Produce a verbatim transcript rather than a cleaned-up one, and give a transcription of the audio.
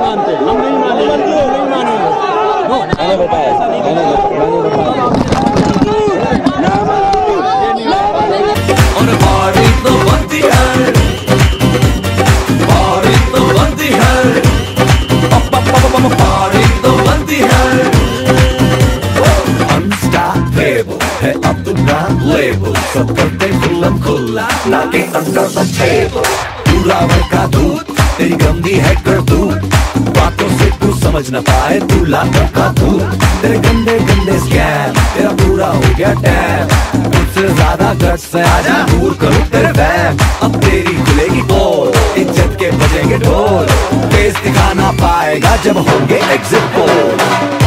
मानते, हम नहीं मानेंगे, नहीं मानेंगे। मैंने बताया, मैंने मैंने बताया। और बारी तो बनती है, बारी तो बनती है, बारी तो बनती है। Unstoppable है अब तुम्हारा लेबल, सब करते खुल्लम खुल्ला, नाके अंडर द टेबल। पूरा वर्ग का दूध, तेरी गंदी है करतूत, बातों से तू समझ न पाए, तू लाकर का दूध। तेरे गंदे गंदे स्कैम, तेरा पूरा हो गया टैम। मुझसे ज्यादा गट्स है, आजा दूर करूं तेरे वैम। अब तेरी खुलेगी पोल, इज्जत के बजेंगे ढोल, फेस दिखा ना पाएगा जब होंगे एग्जिट पोल।